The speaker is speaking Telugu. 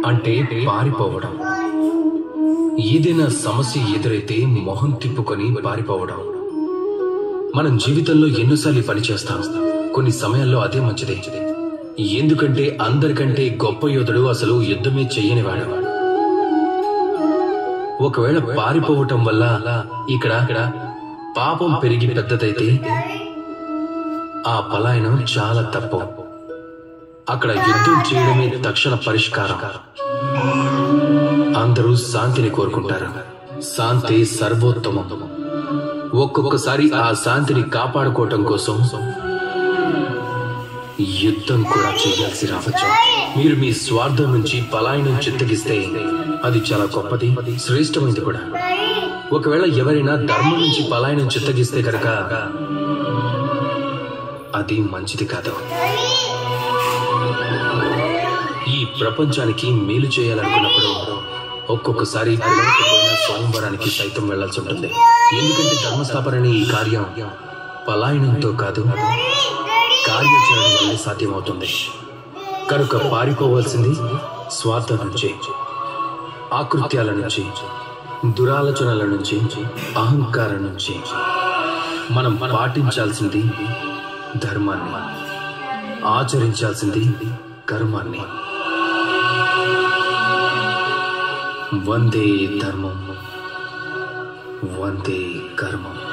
అంటే పారిపోవడం. ఏదైనా సమస్య ఎదురైతే మొహం తిప్పుకొని పారిపోవడం. మనం జీవితంలో ఎన్నోసార్లు పని చేస్తాం. కొన్ని సమయాల్లో అదే మంచిదే. ఎందుకంటే అందరికంటే గొప్ప యోధుడు అసలు యుద్ధమే చెయ్యనివాడు. ఒకవేళ పారిపోవటం వల్ల ఇక్కడ పాపం పెరిగి పెద్దదైతే ఆ పలాయనం చాలా తప్పు. అక్కడ యుద్ధం చేయడమే తక్షణ పరిష్కారం. అందరూ శాంతిని కోరుకుంటారు. శాంతి సర్వోత్తమం. ఒక్కొక్కసారి ఆ శాంతిని కాపాడుకోవటం కోసం యుద్ధం కూడా చేయాల్సి రావచ్చు. మీరు మీ స్వార్థం నుంచి పలాయనం చిత్తగిస్తే అది చాలా గొప్పది, శ్రేష్టమైనది కూడా. ఒకవేళ ఎవరైనా ధర్మం నుంచి పలాయనం చిత్తగిస్తే కనుక అది మంచిది కాదు. ఈ ప్రపంచానికి మేలు చేయాలనుకున్నప్పుడు ఒక్కొక్కసారి పిల్లలకపోయినా స్వయంవరానికి సైతం వెళ్లాల్సి ఉంటుంది. ఎందుకంటే ధర్మస్థాపన ఈ కార్యం పలాయనంతో కాదు, కార్యాచరణ వల్లే సాధ్యమవుతుంది. కనుక పారిపోవాల్సింది స్వార్థం నుంచి, ఆకృత్యాల నుంచి, దురాలోచనల నుంచి, అహంకారం నుంచి. మనం పాటించాల్సింది ధర్మాన్ని, ఆచరించాల్సింది కర్మాన్ని. వందే ధర్మం, వందే కర్మం.